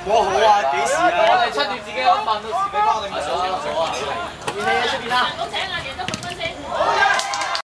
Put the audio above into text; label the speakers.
Speaker 1: 我好啊，幾時啊？
Speaker 2: 我哋7點自己嗰份到時俾翻我哋咪數啊！好啊，熱氣喺出邊啦！